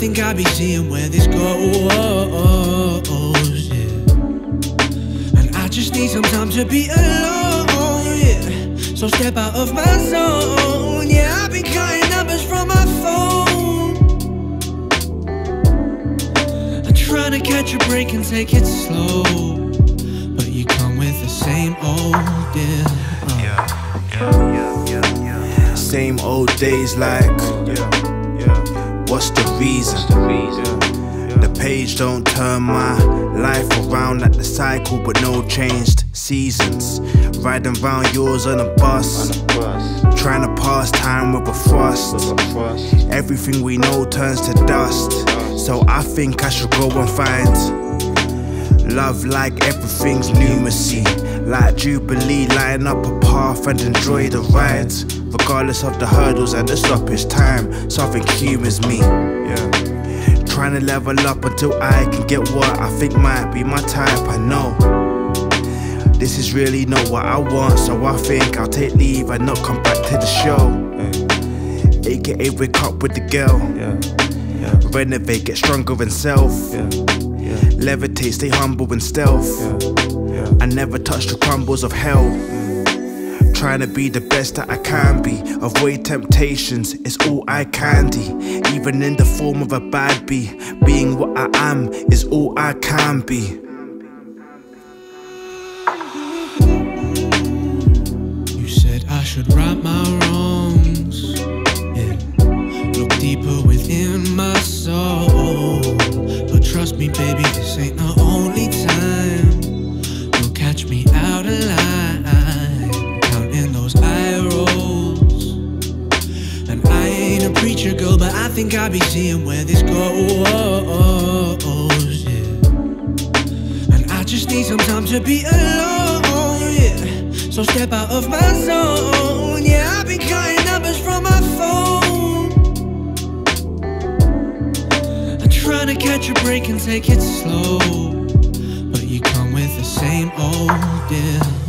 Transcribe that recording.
think I be seeing where this goes, yeah. And I just need some time to be alone, yeah. So step out of my zone, yeah. I've been cutting numbers from my phone. I'm trying to catch a break and take it slow, but you come with the same old deal. Same old days like, what's the reason? The page don't turn my life around like the cycle, but no changed seasons. Riding round yours on a bus, trying to pass time with a thrust. Everything we know turns to dust, so I think I should go and find love like everything's numeracy. Like Jubilee, line up a path and enjoy the ride. Regardless of the hurdles and the stoppage time, something humors me. Trying to level up until I can get what I think might be my type. I know this is really not what I want, so I think I'll take leave and not come back to the show. AKA wake up with the girl, renovate, get stronger in self, levitate, stay humble and stealth. I never touch the crumbles of hell. Trying to be the best that I can be. Avoid temptations, it's all I can do. Even in the form of a bad bee, being what I am is all I can be. You said I should right my wrongs, yeah. Look deeper within my soul, but trust me baby, this ain't the only time you'll catch me out of line, counting those eye rolls. And I ain't a preacher girl, but I think I be seeing where this goes, yeah. And I just need some time to be alone, yeah. So step out of my zone, yeah. I've been cutting numbers from my phone. I'm trying to catch a break and take it slow, but you come with the same old deal.